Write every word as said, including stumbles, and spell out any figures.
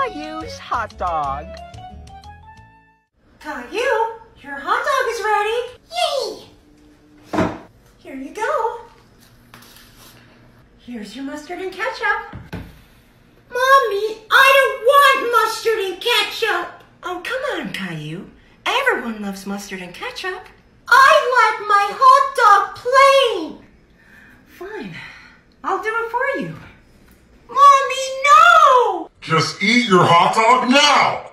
Caillou's hot dog. Caillou, your hot dog is ready. Yay! Here you go. Here's your mustard and ketchup. Mommy, I don't want mustard and ketchup. Oh, come on, Caillou. Everyone loves mustard and ketchup. I like my hot dog plain. Fine. I'll do it for you. Mommy, no! Just eat your hot dog now!